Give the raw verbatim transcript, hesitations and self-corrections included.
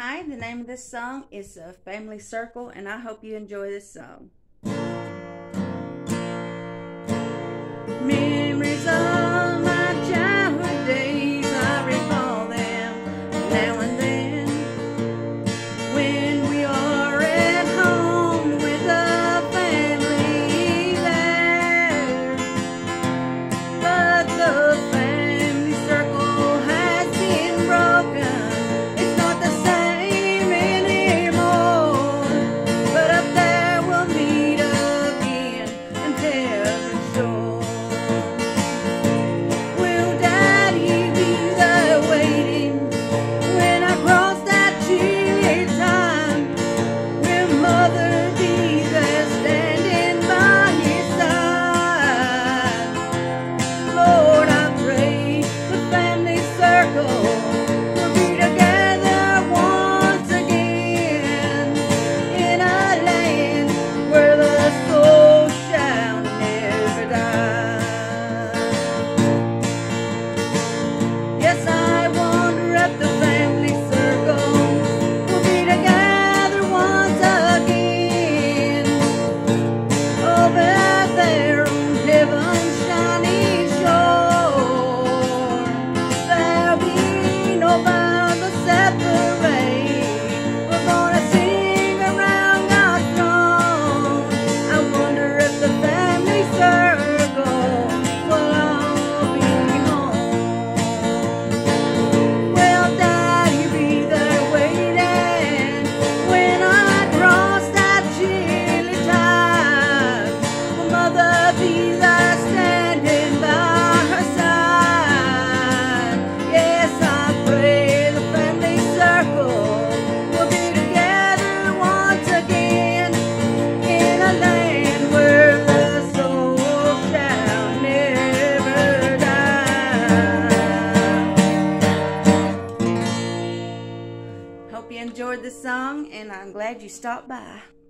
Hi, the name of this song is uh, Family Circle, and I hope you enjoy this song. Memories of my childhood days, I recall them now and then, when we are at home with the family there. But the family circle has been broken. It's not the same anymore, but up there we'll meet again and heaven's shore. Hope you enjoyed the song, and I'm glad you stopped by.